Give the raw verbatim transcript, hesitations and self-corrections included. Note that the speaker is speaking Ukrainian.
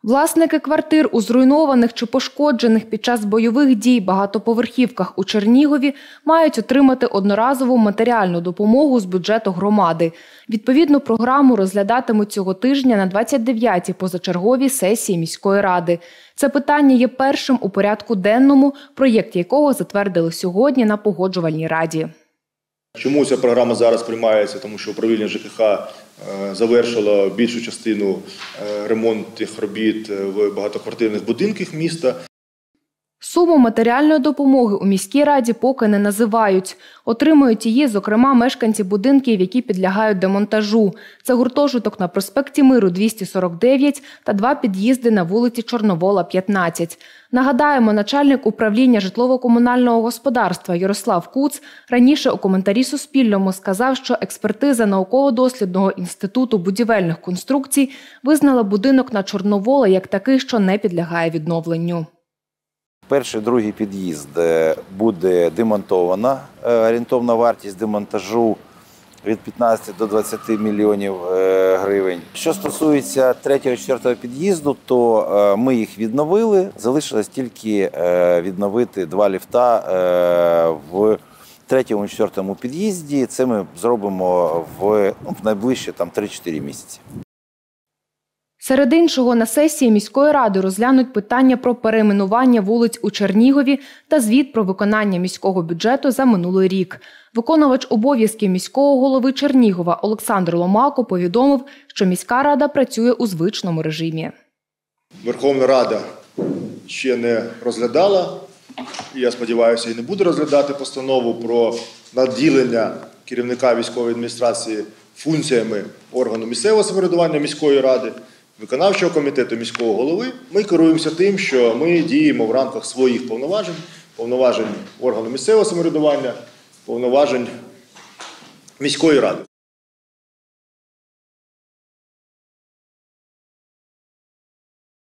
Власники квартир у зруйнованих чи пошкоджених під час бойових дій багатоповерхівках у Чернігові мають отримати одноразову матеріальну допомогу з бюджету громади. Відповідну програму розглядатимуть цього тижня на двадцять дев'ятій позачерговій сесії міської ради. Це питання є першим у порядку денному, проєкт якого затвердили сьогодні на погоджувальній раді. Чому ця програма зараз приймається? Тому що управління ЖКХ завершило більшу частину ремонтних робіт в багатоквартирних будинках міста. Суму матеріальної допомоги у міській раді поки не називають. Отримують її, зокрема, мешканці будинків, які підлягають демонтажу. Це гуртожиток на проспекті Миру двісті сорок дев'ять та два під'їзди на вулиці Чорновола, п'ятнадцять. Нагадаємо, начальник управління житлово-комунального господарства Ярослав Куц раніше у коментарі Суспільному сказав, що експертиза науково-дослідного інституту будівельних конструкцій визнала будинок на Чорновола як такий, що не підлягає відновленню. Перший, другий під'їзд буде демонтована. Орієнтовна вартість демонтажу від п'ятнадцяти до двадцяти мільйонів гривень. Що стосується третього, четвертого під'їзду, то ми їх відновили. Залишилось тільки відновити два ліфта в третьому, четвертому під'їзді. Це ми зробимо в, ну, в найближчі три-чотири місяці. Серед іншого, на сесії міської ради розглянуть питання про перейменування вулиць у Чернігові та звіт про виконання міського бюджету за минулий рік. Виконувач обов'язків міського голови Чернігова Олександр Ломако повідомив, що міська рада працює у звичному режимі. Верховна Рада ще не розглядала, і я сподіваюся, і не буде розглядати постанову про наділення керівника військової адміністрації функціями органу місцевого самоврядування міської ради, виконавчого комітету міського голови. Ми керуємося тим, що ми діємо в рамках своїх повноважень, повноважень органу місцевого самоврядування, повноважень міської ради.